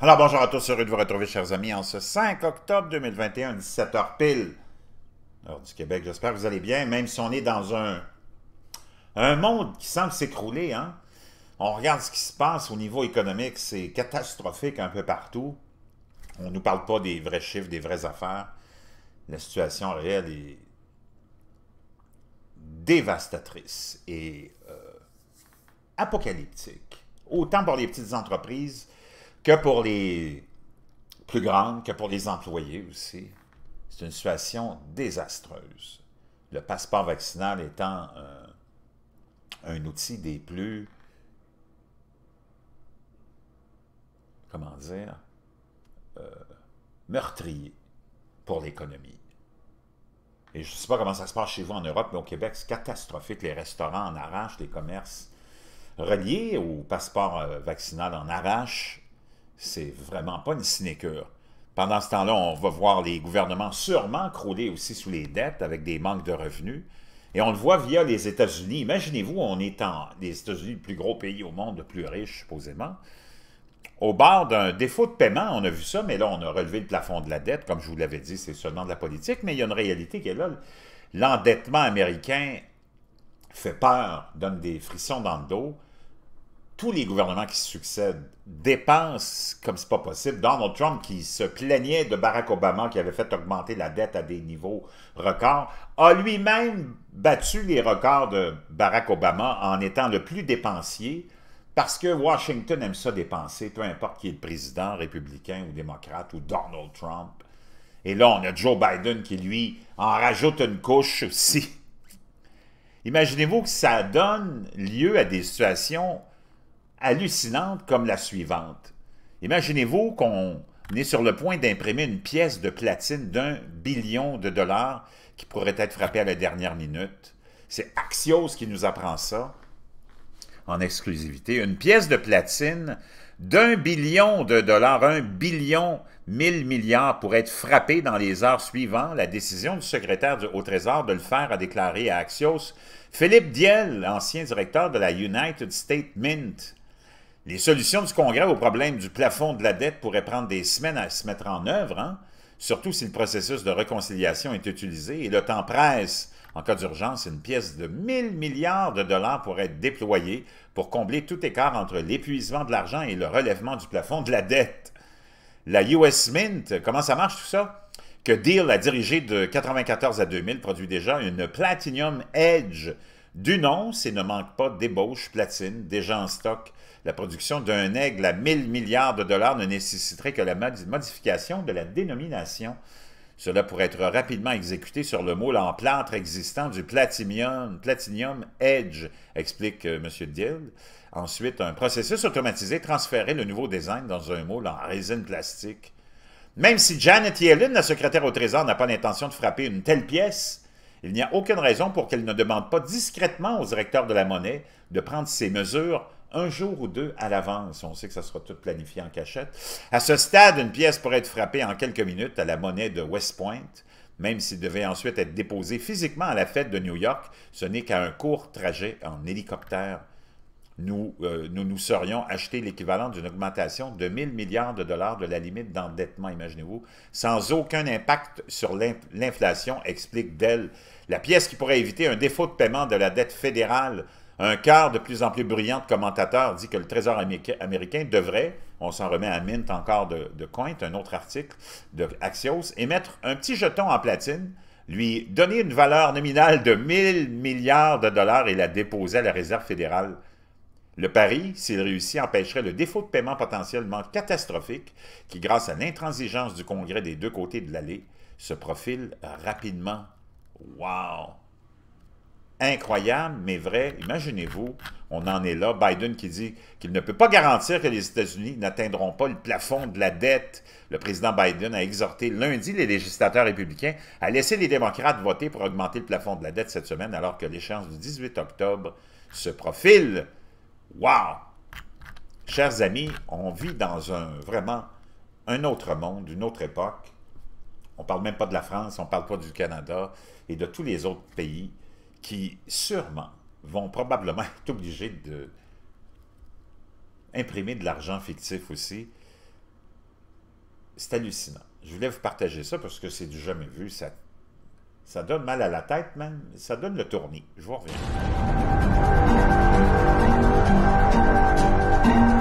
Alors bonjour à tous, heureux de vous retrouver chers amis en ce 5 octobre 2021, 17h pile, heure du Québec. J'espère que vous allez bien, même si on est dans un monde qui semble s'écrouler. Hein? On regarde ce qui se passe au niveau économique, c'est catastrophique un peu partout. On ne nous parle pas des vrais chiffres, des vraies affaires. La situation réelle est dévastatrice et apocalyptique. Autant pour les petites entreprises que pour les plus grandes, que pour les employés aussi. C'est une situation désastreuse. Le passeport vaccinal étant un outil des plus, comment dire, meurtriers pour l'économie. Et je ne sais pas comment ça se passe chez vous en Europe, mais au Québec, c'est catastrophique. Les restaurants en arrachent, les commerces reliés au passeport vaccinal en arrachent. C'est vraiment pas une sinécure. Pendant ce temps-là, on va voir les gouvernements sûrement crouler aussi sous les dettes avec des manques de revenus. Et on le voit via les États-Unis. Imaginez-vous, on est les États-Unis, le plus gros pays au monde, le plus riche supposément. Au bord d'un défaut de paiement, on a vu ça, mais là, on a relevé le plafond de la dette. Comme je vous l'avais dit, c'est seulement de la politique, mais il y a une réalité qui est là. L'endettement américain fait peur, donne des frissons dans le dos. Tous les gouvernements qui se succèdent dépensent comme c'est pas possible. Donald Trump, qui se plaignait de Barack Obama, qui avait fait augmenter la dette à des niveaux records, a lui-même battu les records de Barack Obama en étant le plus dépensier, parce que Washington aime ça dépenser, peu importe qui est le président, républicain ou démocrate, ou Donald Trump. Et là, on a Joe Biden qui, lui, en rajoute une couche aussi. Imaginez-vous que ça donne lieu à des situations hallucinante comme la suivante. Imaginez-vous qu'on est sur le point d'imprimer une pièce de platine d'1 billion de dollars qui pourrait être frappée à la dernière minute. C'est Axios qui nous apprend ça en exclusivité. Une pièce de platine d'1 billion de dollars, 1 billion 1000 milliards pourrait être frappée dans les heures suivantes. La décision du secrétaire au Trésor de le faire a déclaré à Axios Philippe Diel, ancien directeur de la United States Mint. Les solutions du Congrès au problème du plafond de la dette pourraient prendre des semaines à se mettre en œuvre, hein? Surtout si le processus de réconciliation est utilisé et le temps presse. En cas d'urgence, une pièce de 1000 milliards de dollars pourrait être déployée pour combler tout écart entre l'épuisement de l'argent et le relèvement du plafond de la dette. La US Mint, comment ça marche tout ça? Que Deal a dirigé de 1994 à 2000 produit déjà une Platinum Edge d'une once et ne manque pas d'ébauche platine, déjà en stock. La production d'un aigle à 1000 milliards de dollars ne nécessiterait que la modification de la dénomination. Cela pourrait être rapidement exécuté sur le moule en plâtre existant du Platinum Edge, explique M. Dill. Ensuite, un processus automatisé transférait le nouveau design dans un moule en résine plastique. Même si Janet Yellen, la secrétaire au Trésor, n'a pas l'intention de frapper une telle pièce, il n'y a aucune raison pour qu'elle ne demande pas discrètement au directeur de la monnaie de prendre ses mesures un jour ou deux à l'avance. On sait que ça sera tout planifié en cachette. À ce stade, une pièce pourrait être frappée en quelques minutes à la monnaie de West Point. Même s'il devait ensuite être déposé physiquement à la Fed de New York, ce n'est qu'à un court trajet en hélicoptère. Nous serions acheté l'équivalent d'une augmentation de 1000 milliards de dollars de la limite d'endettement, imaginez-vous, sans aucun impact sur l'inflation, explique Dell. La pièce qui pourrait éviter un défaut de paiement de la dette fédérale. Un quart de plus en plus brillant de commentateurs dit que le Trésor américain devrait, on s'en remet à Mint encore de Coint, un autre article de Axios, émettre un petit jeton en platine, lui donner une valeur nominale de 1000 milliards de dollars et la déposer à la Réserve fédérale. Le pari, s'il réussit, empêcherait le défaut de paiement potentiellement catastrophique qui, grâce à l'intransigeance du Congrès des deux côtés de l'allée, se profile rapidement. Wow! Incroyable, mais vrai. Imaginez-vous, on en est là. Biden qui dit qu'il ne peut pas garantir que les États-Unis n'atteindront pas le plafond de la dette. Le président Biden a exhorté lundi les législateurs républicains à laisser les démocrates voter pour augmenter le plafond de la dette cette semaine, alors que l'échéance du 18 octobre se profile. Wow! Chers amis, on vit dans vraiment un autre monde, une autre époque. On ne parle même pas de la France, on ne parle pas du Canada et de tous les autres pays qui, sûrement, vont probablement être obligés d'imprimer de l'argent fictif aussi. c'est hallucinant. Je voulais vous partager ça parce que c'est du jamais vu. Ça donne mal à la tête même. Ça donne le tournis. Je vous reviens.